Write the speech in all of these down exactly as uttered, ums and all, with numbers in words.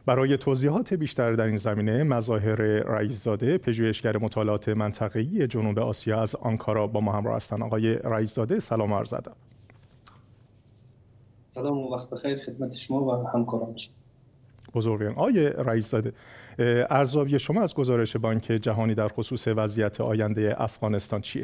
برای توضیحات بیشتر در این زمینه مظاهر رئیس‌زاده، پژوهشگر مطالعات منطقه‌ای جنوب آسیا از آنکارا با ما همراه هستند. آقای رئیس‌زاده سلام عرض ادب. سلام و وقت بخیر خدمت شما و همکاران. بزرگواران، آقای رئیس‌زاده، ارزیابی شما از گزارش بانک جهانی در خصوص وضعیت آینده افغانستان چیه؟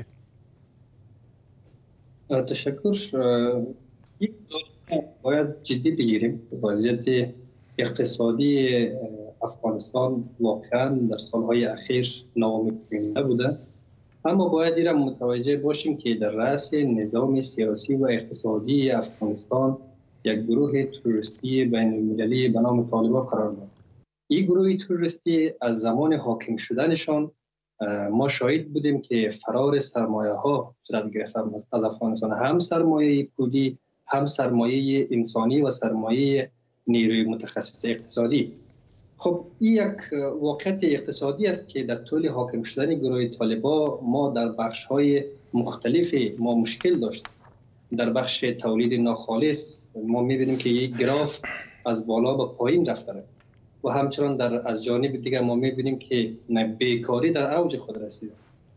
تشکر. یک باید جدی بگیریم. وضعیت اقتصادی افغانستان واقعا در سالهای اخیر ناامیدکننده بوده، اما باید این متوجه باشیم که در رأس نظام سیاسی و اقتصادی افغانستان یک گروه تروریستی بین المللی به نام طالبان قرار دارد. این گروه تروریستی از زمان حاکم شدنشان ما شاهد بودیم که فرار سرمایه ها صورت گرفته از افغانستان، هم سرمایه پولی، هم سرمایه انسانی و سرمایه نیروی متخصص اقتصادی. خب این یک واقعیت اقتصادی است که در طول حاکم شدن گروه طالبان ما در بخش های مختلف ما مشکل داشتیم. در بخش تولید ناخالص ما می‌بینیم که یک گراف از بالا به پایین رفته است و همچنان در از جانب دیگر ما می‌بینیم که بیکاری در اوج خود رسیده.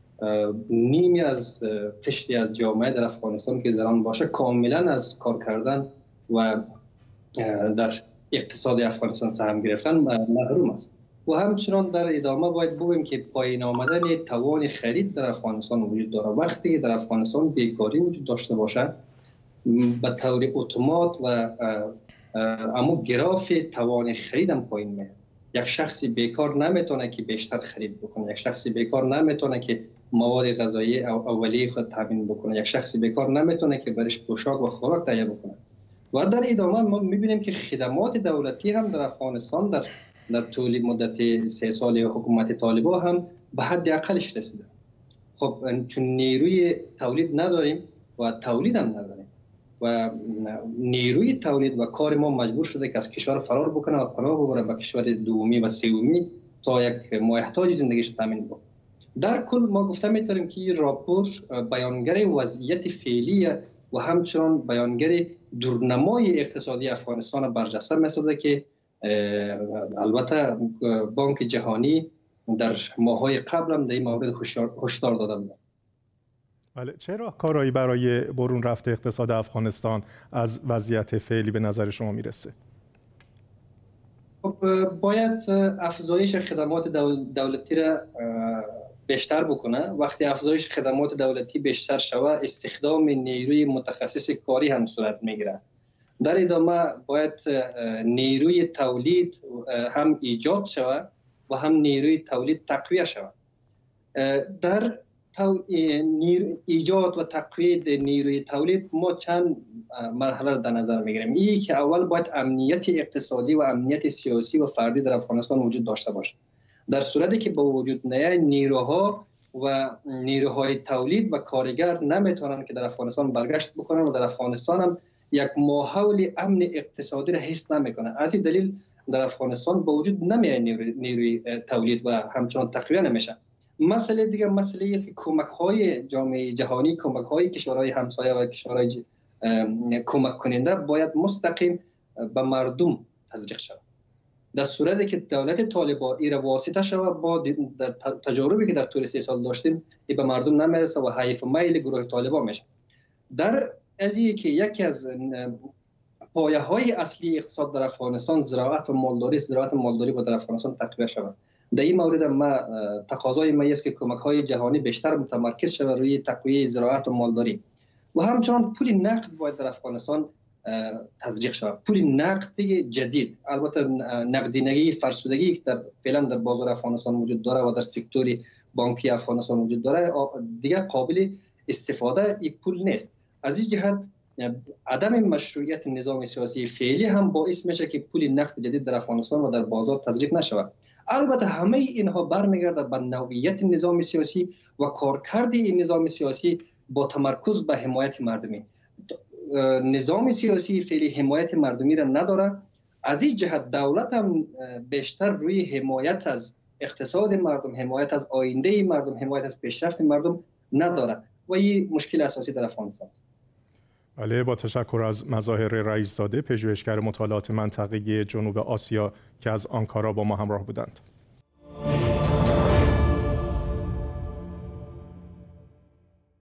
نیمی از قشری از جامعه در افغانستان که زنان باشه کاملا از کار کردن و در اقتصاد افغانستان سهم گرفتن محروم است. و همچنان در ادامه باید بگوییم که پایین آمدن توان خرید در افغانستان وجود دارد. وقتی در افغانستان بیکاری وجود داشته باشد به طور اتومات و اما گراف توان خرید هم پایین میاد. یک شخصی بیکار نمیتونه که بیشتر خرید بکنه، یک شخصی بیکار نمیتونه که مواد غذایی اولیه خود تامین بکنه، یک شخصی بیکار نمیتونه که برش پوشاک و خوراک تهیه بکنه. و در ادامه ما میبینیم که خدمات دولتی هم در افغانستان در در طول مدت سه سال حکومت طالبان هم به حد اقلش رسیده. خب چون نیروی تولید نداریم و تولید هم نداریم و نیروی تولید و کار ما مجبور شده که از کشور فرار بکنه و پناه ببره به کشور دومی و سومی تا یک مایحتاج زندگیش تامین بکنه. در کل ما گفته میتونیم که این راپور بیانگر وضعیت فعلی و همچنان بیانگر دورنمای اقتصادی افغانستان برجسته میسازه که البته بانک جهانی در ماه‌های قبل هم در این مورد هشدار داده بود. بله، چه راهکارهایی برای برون رفت اقتصاد افغانستان از وضعیت فعلی به نظر شما میرسه؟ خب باید افزایش خدمات دولتی را بیشتر بکنه. وقتی افزایش خدمات دولتی بیشتر شود استخدام نیروی متخصص کاری هم صورت میگیره. در ادامه باید نیروی تولید هم ایجاد شود و هم نیروی تولید تقویه شود. در ایجاد و تقویه نیروی تولید ما چند مرحله در نظر میگیریم. این که اول باید امنیت اقتصادی و امنیت سیاسی و فردی در افغانستان وجود داشته باشه. در صورتی که با وجود نیاید نیروها و نیروهای تولید و کارگر نمیتونن که در افغانستان برگشت بکنن و در افغانستان هم یک ماحول امن اقتصادی را حس نمیکنه. از این دلیل در افغانستان با وجود نمیاد نیروی, نیروی تولید و همچنان تقویه نمیشه. مسئله دیگر مسئله است که کمک های جامعه جهانی، کمک های کشورهای همسایه و کشورهای کمک کننده باید مستقیم به مردم تزریق شود. در صورتی که دولت طالبان این را واسطه شود با در تجاربی که در طول سه سال داشتیم این به مردم نمیرسه و حیف میل گروه طالبان میشه. در از این که یکی از پایه های اصلی اقتصاد در افغانستان زراعت و مالداری، زراعت و مالداری با در افغانستان تقویه شود. در این مورد ما تقاضای ما است که کمک های جهانی بیشتر متمرکز شود روی تقویه زراعت و مالداری و همچنان پول نقد باید در افغانستان تزریق شود. پول نقد جدید، البته نقدینگی فرسودگی که در فعلا در بازار افغانستان وجود داره و در سکتور بانکی افغانستان وجود داره دیگر قابل استفاده این پول نیست. از این جهت عدم مشروعیت نظام سیاسی فعلی هم باعث میشه که پول نقد جدید در افغانستان و در بازار تزریق نشود. البته همه اینها برمیگرده به نوعیت نظام سیاسی و کارکرد این نظام سیاسی با تمرکز به حمایت مردمی. نظام سیاسی فعلی حمایت مردمی را نداره. از این جهت دولت هم بیشتر روی حمایت از اقتصاد مردم، حمایت از آینده مردم، حمایت از پیشرفت مردم نداره و این مشکل اساسی در افغانستان است. بله، با تشکر از مظاهر رئیس زاده، پژوهشگر مطالعات منطقه‌ای جنوب آسیا که از آنکارا با ما همراه بودند.